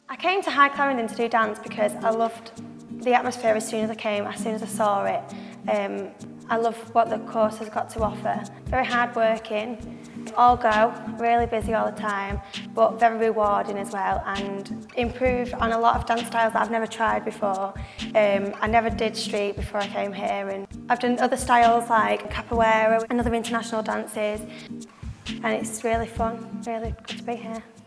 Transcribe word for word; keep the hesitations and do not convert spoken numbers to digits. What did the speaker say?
I came to Hyde Clarendon to do dance because I loved the atmosphere as soon as I came, as soon as I saw it. Um, I love what the course has got to offer. Very hard working, all go, really busy all the time, but very rewarding as well, and improve on a lot of dance styles that I've never tried before. Um, I never did street before I came here, and I've done other styles like capoeira and other international dances, and it's really fun, really good to be here.